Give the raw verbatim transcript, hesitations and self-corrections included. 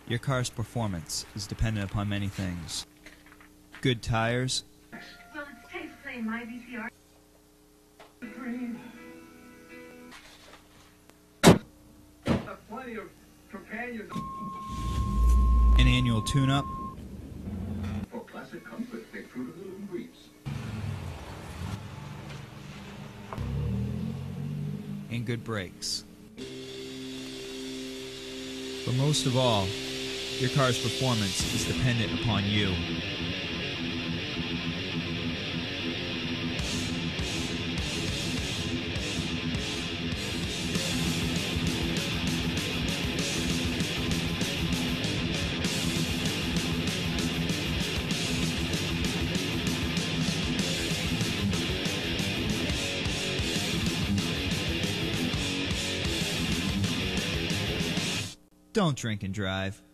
Your car's performance is dependent upon many things. Good tires. Well, it's safe to play in my V C R. Plenty of companions. An annual tune-up. For classic comfort, take fruit of the little breeze. And good brakes. But most of all, your car's performance is dependent upon you. Don't drink and drive.